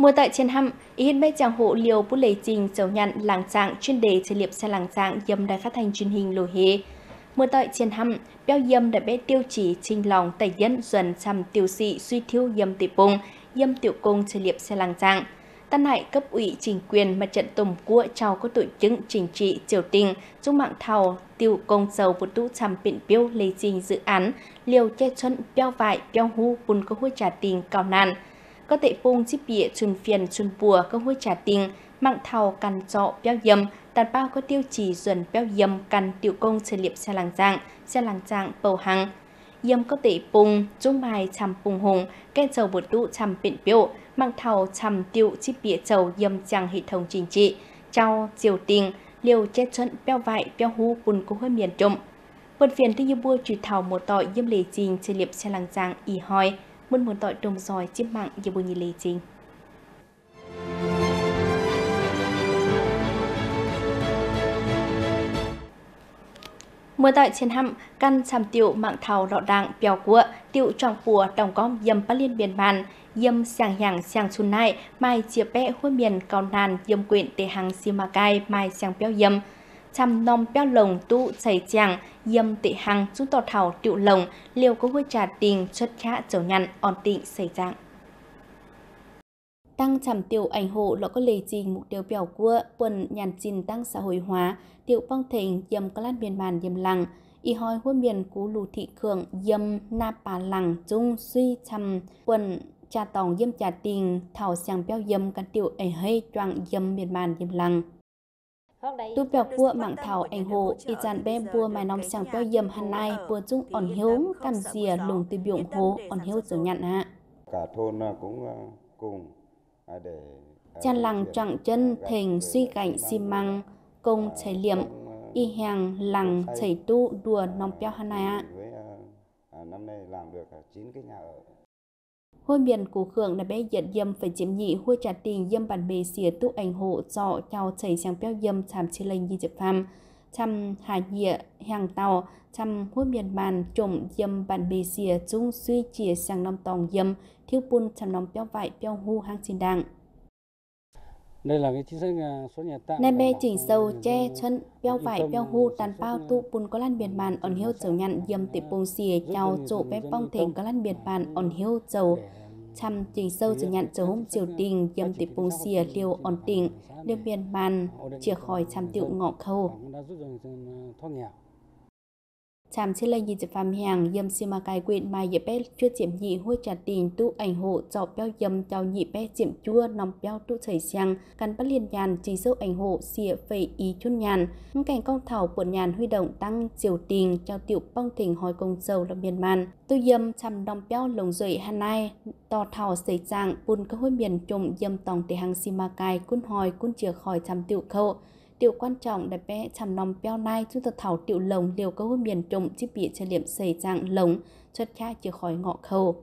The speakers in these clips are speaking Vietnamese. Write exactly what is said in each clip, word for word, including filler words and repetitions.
Mùa tại trên hăm, ý hiện bê chàng hộ liều bút lệ trình dấu nhận làng trạng chuyên đề chế liệp xe làng trạng dâm đài phát thanh truyền hình lồ hế. Mùa tại trên hăm, béo dâm đã bé tiêu chỉ trình lòng tài dân dần xăm tiêu sĩ suy thiêu dâm tỷ bùng, dâm tiểu công chế liệp xe làng trạng. Tân hại cấp ủy chính quyền mặt trận tổng của trao có tổ chức chính trị triều tình, trung mạng thảo tiêu công dầu bút tụ xăm biện biêu lệ trình dự án, liều che chân béo vải béo hu bùn có hôi trả tình cao nàn. Có tệ bông chip bịa chuồn phiền chuồn bùa có hôi trả tình, mạng thảo căn trọ béo dâm, tàn bao có tiêu chỉ dần béo dâm căn tiểu công chế liệp xe làng dạng, xe làng dạng bầu hằng. Dâm có tệ bông, trung bài chăm bùng hùng, kê dầu bột tụ chăm biện biểu, mạng thảo chăm tiêu chip bịa dầu dâm chẳng hệ thống chính trị, trao, diều tình, liều chết chân béo vải béo hú bùn có hôi miền trộm. Bột phiền tư như bua trừ thảo một tội dâm lề trình chế liệp xe làng dạng y hoi, muốn muốn tội đồng giỏi chiếc mạng như bùi nhì lê trình. Mùa tại trên hăm, căn xăm tiệu mạng thảo rõ đảng béo của tiệu trọng của đồng có dâm bắt liên biên bàn, dâm sàng hàng sàng xuân nai, mai chia bẽ hôi miền cao nàn dâm quyện tề hàng xì mà cai mai sàng béo dâm. Chăm nông béo lồng tụ chảy chàng, dâm tệ hàng chúng tỏ thảo tiệu lồng, liều có hôi trà tình xuất khá dấu nhăn, ổn tịnh xảy dạng. Tăng chăm tiểu ảnh hộ là có lệ trình mục tiêu biểu của quần nhàn trình tăng xã hội hóa, tiểu băng thịnh dâm có lát biên bản dâm lăng, y hoi hôi miền cú lù thị khưởng dâm na bà lăng trung suy chăm quần trà tòng dâm trà tình thảo sàng béo dâm các tiểu ảnh hơi choạng dâm biên bản dâm lăng. Tu biểu của mạng thảo ảnh hộ, y dàn bé bùa mài nòng sàng béo dâm hàn nai, bùa chung ổn hiếu, cam dìa lùng từ biụng hố, ổn hiếu dấu nhận ạ. Cả thôn cũng cùng Chan lăng trọng chân thềnh suy cảnh xi măng, công chảy liệm, y hàng lăng chảy tu đùa nòng béo hàn nai ạ. Năm nay làm được chín cái nhà ở. Hôi miền của khưởng là bé giật dâm phải chiếm nhị hôi trả tình dâm bản bề xìa tụ ảnh hộ dọ chào chảy sang béo dâm chàm chê lênh như dịp phàm. Chăm hà nhịa hàng tàu, chăm hôi miền bàn trộm dâm bản bề xìa chung suy chìa sang nông tòng dâm, thiếu bún chăm nông béo vải béo hu hang xin đăng. Đây là cái chính sách số nhà tạm. Nên bê chỉnh sâu che chân béo vải béo hu tàn bao tụ bún có lan biển bàn ổn hiếu dầu nhặn dâm tiệp bông xìa chào chỗ bé bong thềnh có lan biển bàn ổn hiếu dầu. Chăm chỉnh sâu dầu nhặn dầu hôm chiều tình dâm tiệp bông xìa liều ổn tình liêm biển bàn chìa khỏi chăm tiệu ngọ khâu. Chàm chế lệnh dịp phàm hàng dâm xì mà cài quyện mai dịp bé chưa chiếm nhị hôi trả tình tu ảnh hộ dọ béo dâm chào nhị bé chiếm chua nòng béo tu chảy sang căn bắt liên nhàn chỉ dâu ảnh hộ xìa phẩy ý chun nhàn cảnh công thảo của nhàn huy động tăng chiều tình chào tiểu bong thỉnh hỏi công dầu là miền man tu dâm chăm nòng béo lồng rưỡi hà nai to thảo xảy dạng bùn các hôi miền trộm dâm tòng tế hàng xì mà cài cún hỏi cún chìa khỏi chăm tiểu khâu. Điều quan trọng là bé chăm nòng béo nai chúng ta thảo tiểu lồng liều có hôi miền trộm chip bị cho liệm xảy dạng lồng xuất khác chữa khỏi ngọ khâu.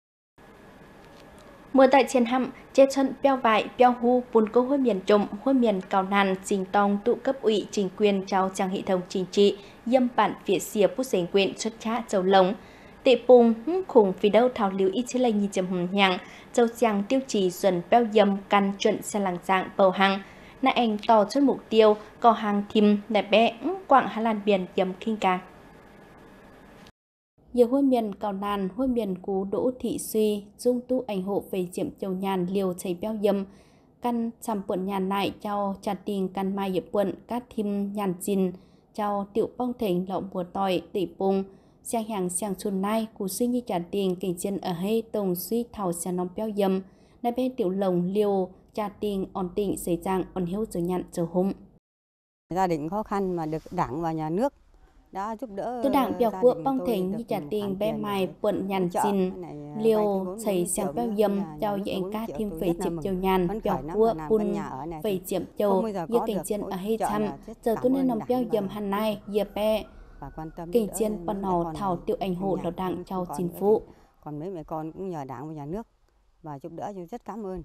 Mùa tại trên hăm, chế chân béo vải, béo hu, bùn có hôi miền trộm, hôi miền cao nàn, trình tòng tụ cấp ủy chính quyền trao trang hệ thống chính trị, dâm bản phía xìa bút giành quyền xuất khác dầu lồng. Tệ bùng, khủng vì đâu thảo liều ít chế lệnh như chấm hùng nhàng, dầu chàng tiêu chí dần béo dâm căn chuẩn xe làng dạng bầu hăng. Nãy anh tỏ cho mục tiêu có hàng thìm đẹp bé quảng Hà Lan biển dầm kinh càng. Nhiều hôi miền cao nàn, hôi miền cú đỗ thị suy, dung tu ảnh hộ về diệm châu nhàn liều chảy béo dâm, căn chăm quận nhàn lại cho trà tình căn mai dịp quận các thìm nhàn dìn, cho tiểu bong thỉnh lộng mùa tỏi tỷ bùng, sang hàng sang xuân nai, cú suy như trà tình kinh chân ở hay tổng suy thảo sang nóng béo dâm, nãy bé tiểu lồng liều, trà tình ổn định xảy dạng ổn hiếu dấu nhận dấu hùng. Gia đình khó khăn mà được đảng và nhà nước đã giúp đỡ. Tôi đảng biểu của bong thỉnh như trà tình bé mài quận nhàn xin liều xảy sang béo dâm cho anh ca thêm về chiếm châu nhàn biểu của bùn về chiếm châu như kinh chân ở hay chăm giờ tôi nên nằm béo dâm hàn nai dìa bé kinh chân bọn nó thảo tiểu ảnh hộ là đảng cho chính phủ. Còn mấy mẹ con cũng nhờ đảng và nhà nước và giúp đỡ, rất cảm ơn.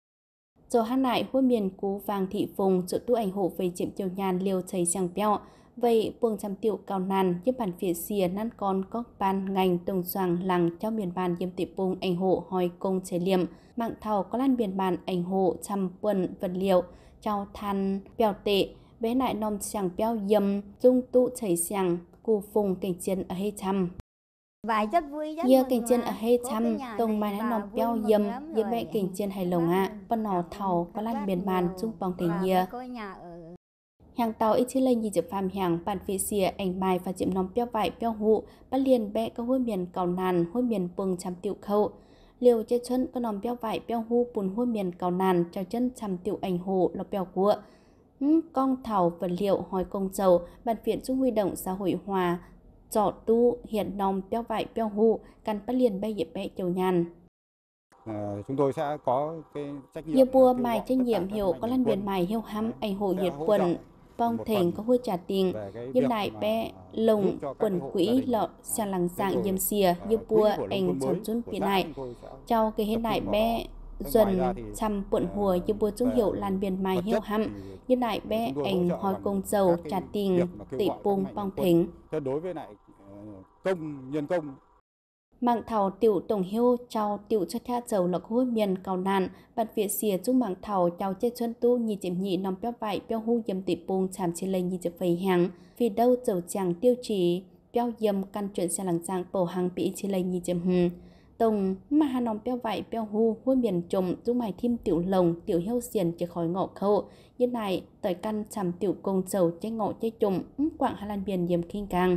Rồi hát lại hôi miền cú vàng thị phùng chỗ tu ảnh hộ về chiếm châu nhàn liều chảy sang béo Vậy buông chăm tiểu cao nàn giúp bản phía xìa năn con có ban ngành đồng soàng làng cho miền bàn yếm tiệp bùng ảnh hộ hòi công chế liệm mạng thầu có lan miền bàn ảnh hộ chăm quần vật liệu trao than bèo tệ bé nại nòm sàng bèo yếm dung tụ chảy sàng cù phùng cảnh chiến ở hê chăm. Vài rất vui rất Giờ cảnh chiến ở hê chăm tông mai nái nòm bèo yếm yếm mẹ cảnh chiến hay lồng ạ bần nò thầu có lan miền bàn dung bóng tình nhia. Hàng tàu ít chỉ lên như dịp phàm hàng bản phía xìa ảnh bài và diệm nóng béo vải béo hụ bắt liền bẹ có hôi miền cào nàn hôi miền bừng chăm tiểu khâu liều chơi chân có nóng béo vải béo hụ bùn hôi miền cào nàn cho chân chăm tiểu ảnh hộ lọc béo của con thảo vật liệu hỏi công dầu bản viện chung huy động xã hội hòa trọ tu hiện nóng béo vải béo hụ căn bắt liền bay dịp bẹ chầu nhàn. À, chúng tôi sẽ có cái trách nhiệm nhiều bùa mài trách nhiệm hiệu có lan biển mài hiếu hăm ảnh hộ nhiệt quần bong thềnh có hôi trả tiền yếm đại bé lồng quần quỹ lọ xa lăng dạng yếm xìa như bùa ảnh tròn chun bị này cho cái hiện đại bé dần chăm quận hùa như bùa trung hiệu lan biển mài hiếu hăm như đại bé ảnh hỏi công dầu trả tiền tỷ bùng bong thềnh đối với lại công nhân công mạng thảo tiểu tổng hiếu trao tiểu cho thea dầu lọc hôi miền cầu nàn bản việt xìa chung mạng thảo trao chế chân tu nhị chiếm nhị nòng béo vải béo hu yếm tỷ bùng chạm trên lên nhị chiếm phẩy hàng vì đâu dầu chàng tiêu chí béo yếm căn chuyện xe lằng giang bầu hàng bị trên lên nhị chiếm hừm tổng mà hà nòng béo vải béo hu hôi miền trùng chung mài thêm tiểu lồng tiểu hiếu xiền chỉ khỏi ngọ khâu như này tới căn chạm tiểu công dầu chế ngọ chế trùng quảng hà lan biển yếm kinh càng.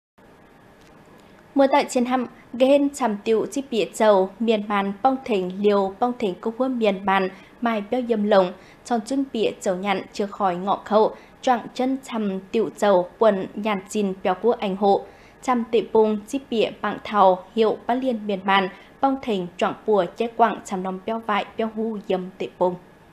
Mùa tại trên hầm, ghen chăm tiểu chi bịa dầu, miền bàn bong thỉnh liều bong thỉnh công hứa miền bàn, mai béo dâm lồng, tròn chân bịa dầu nhặn chưa khỏi ngọ khẩu, choạng chân chăm tiểu dầu, quần nhàn chín béo của ảnh hộ, chăm tị bùng chi bịa bằng thầu, hiệu bá liên miền bàn, bong thỉnh choạng bùa che quảng chăm nòng béo vải béo hu dâm tị bùng.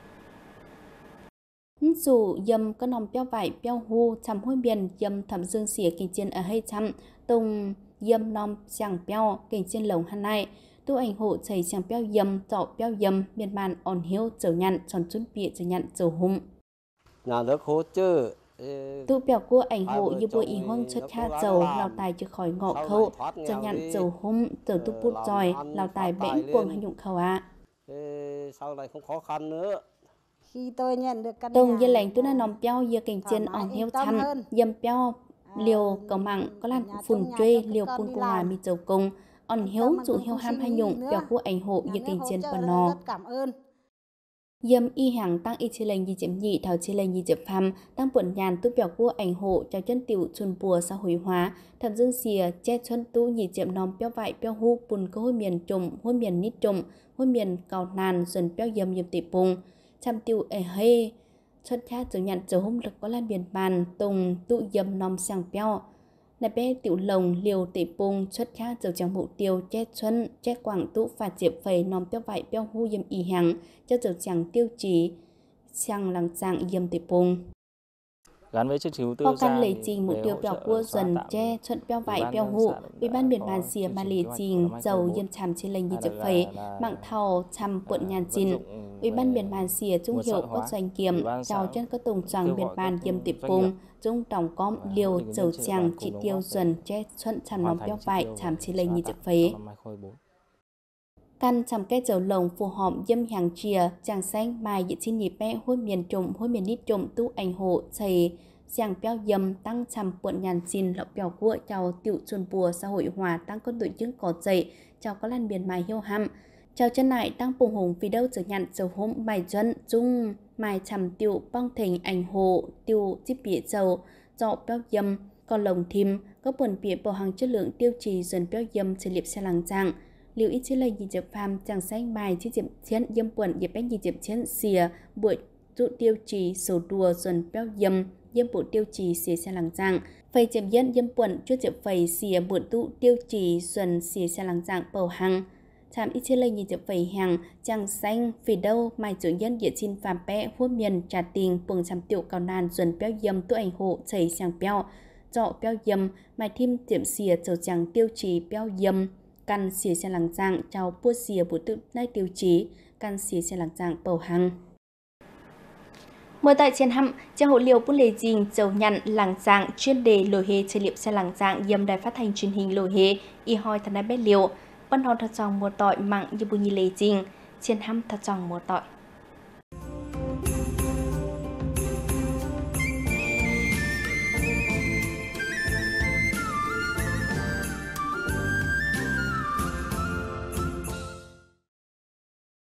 Dù dâm có nòng béo vải béo hu chăm hôi miền dâm thẩm dương xỉa kinh chiến ở hay chăm, tùng yếm nom chẳng béo cảnh trên lồng hắn này tu ảnh hộ chảy chẳng béo yếm tọ béo yếm miền bàn ổn hiếu dầu nhặn tròn chút bịa dầu nhặn dầu hung nhà nước hỗ trợ tu béo của ảnh hộ như bùi ý hoang chất kha dầu lao tài chưa khỏi ngọ khâu dầu nhặn dầu hung dầu tu bút giỏi lao tài bẽn cuồng hay dụng khẩu ạ sau này không khó khăn nữa khi tôi nhận được căn tông như lệnh tu na nòng béo như cảnh trên ổn hiếu chăm yếm béo liều cầu mạng có lan phun truy liều phun của hòa mi dầu công on hiếu dụ hiếu ham hay nhung béo của ảnh hộ như kinh chiến phần nò yếm y hàng tăng y chi lệnh gì chém nhị thảo chi lệnh gì chém phàm tăng buồn nhàn tu béo của ảnh hộ cho chân tiểu chuồn bùa xã hội hóa thẩm dương xìa che chân tu nhị chém nòm béo vải béo hu bùn có hôi miền trùng hôi miền nít trùng hôi miền cào nàn dần béo yếm yếm tị bùng chăm tiểu ê hê xuất khác dấu nhận dấu hung lực có lan biển bàn tùng tụ yếm nòng sang béo nè bé tiểu lồng liều tỉ bùng xuất khác dấu chẳng mục tiêu che xuân che quảng tụ phạt diệp phầy nòng béo vải béo hu yếm y hàng cho dấu chẳng tiêu chí sang lăng dạng yếm tỉ bùng gắn với chương trình ưu tư ho căn lệ trình mục tiêu béo cua dần che xuân béo vải béo hu ủy ban biển bàn xìa mà lệ trình dầu yếm chằm trên lệnh như diệp phầy mạng thầu chăm cuộn nhàn chín ủy ban biển bàn xìa trung hiệu có doanh kiểm chào chân các tổng choàng biển bàn yếm tiệp bùng trung tổng com liều dầu chàng chỉ tiêu dần che xuân chằm nòng béo vải chằm trên lệnh như diệp phầy căn chằm cây dầu lồng phù hợp yếm hàng chìa chàng xanh mai dự chi nhịp bé hôi miền trùng hôi miền nít trùng tu ảnh hộ chày giang béo yếm tăng chằm cuộn nhàn xin lọc béo của chào tiểu chuồn bùa xã hội hòa tăng con đội chứng có dậy chào có lan biển mài hiếu hăm chào chân lại tăng bùng hùng vì đâu giờ nhận dầu hôm bài dân dung mài chằm tiểu bong thình ảnh hộ tiểu chip bịa dầu dọ béo yếm còn lồng thìm có buồn bịa bầu hàng chất lượng tiêu chí dần béo yếm sẽ liệp xe làng giang liều ít chỉ là gì dập phàm chẳng xanh bài chỉ diệp chiến yếm buồn dịp bánh gì dịp chiến xìa buổi tụ tiêu chí số đùa dần béo yếm yếm bộ tiêu chí xìa xe làng giang phầy chém yếm yếm buồn chút dịp phầy xìa buổi tụ tiêu chí dần xìa xe làng giang bầu hàng chạm ít chỉ là gì dập phầy hàng chẳng xanh vì đâu mai chủ nhân địa xin phàm bé hút miền trả tiền buồng chăm tiểu cao nàn dần béo yếm tụ ảnh hộ chảy sang béo dọ béo yếm mai thêm tiệm xìa dầu chẳng tiêu chí béo yếm căn xìa xe làng giang chào bua xìa bộ tự nai tiêu chí căn xìa xe làng giang bầu hăng Mưa tại trên hầm, cha hộ liều bún lề dình dầu nhặn làng dạng chuyên đề lồi hề chế liệp xe làng dạng dâm đài phát thanh truyền hình lồi hề y hoi thân ái bé liều. Văn hòn thật dòng mùa tỏi mặn như bùi nhì lề dình, trên hầm thật dòng mùa tỏi.